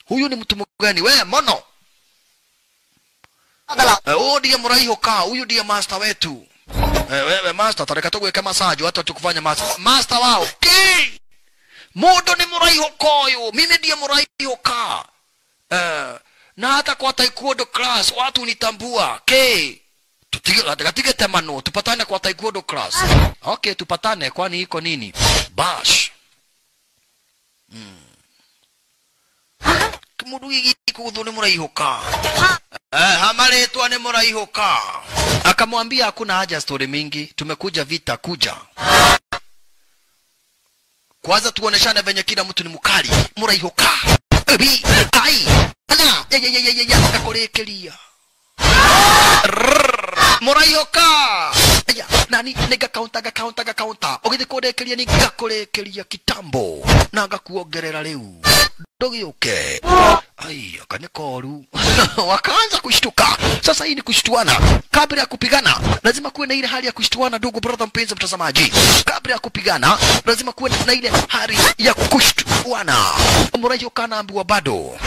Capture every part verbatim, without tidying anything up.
Huyu ni mtu mgani? Wewe mono. Oh, ndiye Muraihoka, huyu ndiye master wetu. Eh, wewe master, tareka tu kuweka massage, watu tukufanya master. Master wao. Okay. Modo ni Muraihoka huyu. Mimi ndiye Muraihoka. Eh, na hata kwa taekwondo class watu unitambua. Okay. Katika temano tupatane kwa taekwondo class. Okay, tupatane kwani iko nini? Bash. Mm. Kimudu gigi kuthuni Muraihoka. Eh, hamaletwa ni Muraihoka. Akamwambia hakuna haja story mingi, tumekuja vita kuja. Kwanza tuoneshane venye kila mtu ni mkali. Muraihoka. Ebi, ai. Ana, ya ya ya ya ya akakorekelia. Muraihoka. Aya, nani nega counter ga counter ga counter. Ogithikorekelia ni gakorekelia kitambo. Na gakuongerera riu. Ndogioke. Ai, akanikoru. Wakaanza kushtuka. Sasa hii ni kushtuana. Kabla ya kupigana, lazima kuwe na ile hali ya kushtuana, ndugu brother mpenzi mtazamaji. Kabla ya kupigana, lazima kuwe na ile hali ya kushtuana. Muraihoka anaambiwa bado.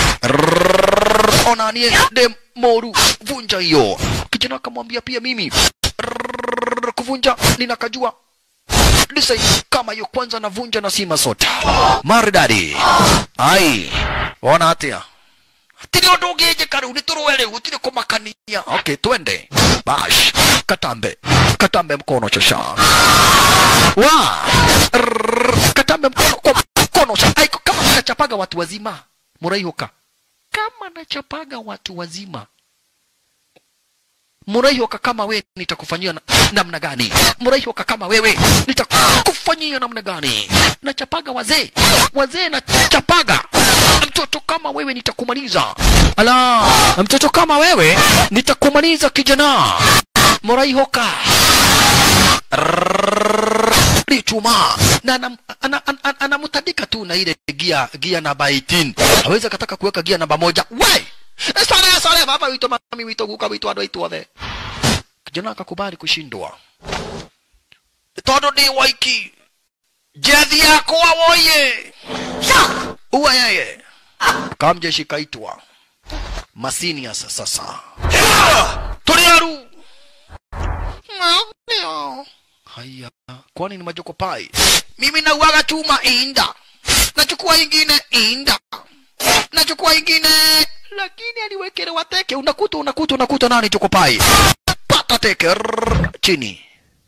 Ona nie de moru vunja hiyo. Kijana akamwambia pia mimi kuvunja ninakajua. Lisa kama hiyo kwanza navunja na sima sota. Maridadi. Ai. Ona hatia. Tini odogeje kare unituruele utini kumakania. Okay, twende. Bash. Katambe. Katambe mkono chosha. Wa. Katambe mkono mkono chosha. Ai, kama nachapaga watu wazima. Muraihoka. Kama nachapaga watu wazima. Muraihoka kama wewe nitakufanyia na, namna gani? Muraihoka kama wewe nitakufanyia namna gani? Nachapaga wazee. Wazee nachapaga. Mtoto kama wewe nitakumaliza. Ala, mtoto kama wewe nitakumaliza kijana. Muraihoka. Lichuma. Na anamtandika tu na ile gia gia namba eighteen. Hawezi kataka kuweka gia namba moja. Wai! Sare sare baba wito mami wito guka wito ado wito ade. Kijana akakubali kushindwa. Todo ni waiki. Jethi yako woye. Uwa yeye. Kamjeshi kaitwa. Masini ya sasa. Toriaru. Ndio. Haya, kwani ni majoko pai? Mimi na uaga chuma inda. Nachukua ingine inda. Nachukua ingine. Lakini aliwekelewa teke, unakuta unakuta unakuta nani choko pai? Pata teke rrr, chini.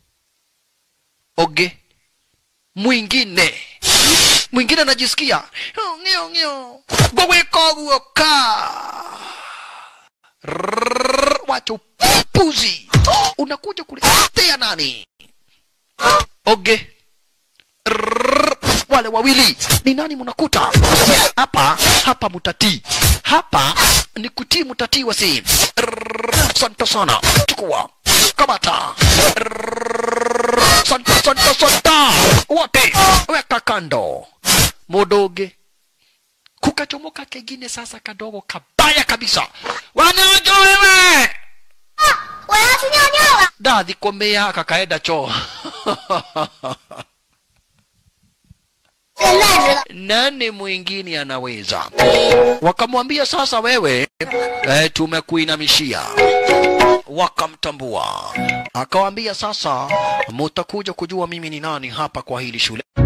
Oge. Mwingine. Mwingine anajisikia. Ngio ngio. Gowe kogu oka. Wacho puzi. Unakuja kuletea nani? Oge. Rrr, wale wawili ni nani mnakuta? Hapa hapa mutati. Hapa ni kutii mutati wasi. Santa sana. Chukua. Kamata. Santa santa santa. Wote weka kando. Modoge. Kukachomoka kengine sasa kadogo kabaya kabisa. Wanaojo wewe. Wanasinyonyoa. Dadi komea kakaenda choo. Nani mwingine anaweza? Wakamwambia sasa wewe eh, tumekuinamishia. Wakamtambua. Akawaambia sasa mtakuja kujua mimi ni nani hapa kwa hili shule.